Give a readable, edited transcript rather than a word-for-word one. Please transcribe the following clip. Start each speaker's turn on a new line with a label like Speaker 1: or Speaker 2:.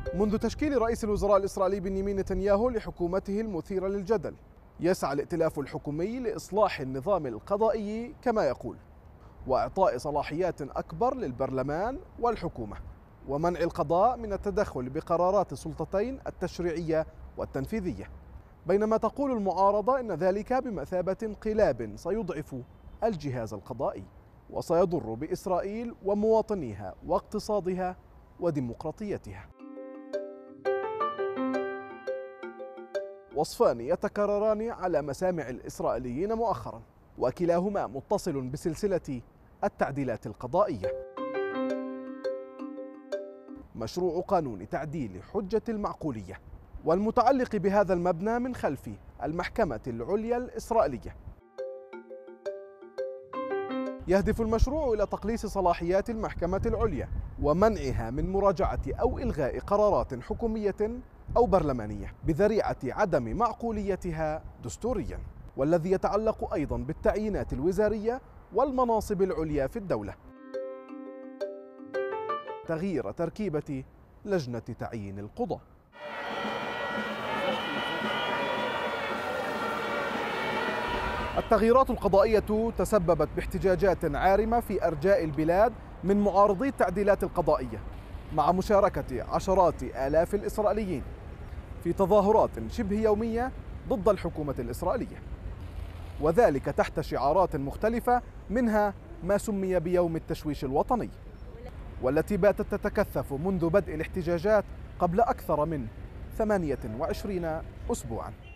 Speaker 1: منذ تشكيل رئيس الوزراء الإسرائيلي بنيامين نتنياهو لحكومته المثيرة للجدل، يسعى الائتلاف الحكومي لإصلاح النظام القضائي كما يقول، وإعطاء صلاحيات أكبر للبرلمان والحكومة، ومنع القضاء من التدخل بقرارات السلطتين التشريعية والتنفيذية. بينما تقول المعارضة إن ذلك بمثابة انقلاب سيضعف الجهاز القضائي وسيضر بإسرائيل ومواطنيها واقتصادها وديمقراطيتها. وصفان يتكرران على مسامع الإسرائيليين مؤخرا، وكلاهما متصل بسلسلة التعديلات القضائية. مشروع قانون تعديل حجة المعقولية، والمتعلق بهذا المبنى من خلف المحكمة العليا الإسرائيلية. يهدف المشروع إلى تقليص صلاحيات المحكمة العليا ومنعها من مراجعة أو إلغاء قرارات حكومية أو برلمانية بذريعة عدم معقوليتها دستوريا، والذي يتعلق أيضا بالتعيينات الوزارية والمناصب العليا في الدولة. تغيير تركيبة لجنة تعيين القضاة. التغييرات القضائية تسببت باحتجاجات عارمة في أرجاء البلاد من معارضي التعديلات القضائية، مع مشاركة عشرات آلاف الإسرائيليين في تظاهرات شبه يومية ضد الحكومة الإسرائيلية، وذلك تحت شعارات مختلفة، منها ما سمي بيوم التشويش الوطني، والتي باتت تتكثف منذ بدء الاحتجاجات قبل أكثر من 28 أسبوعاً.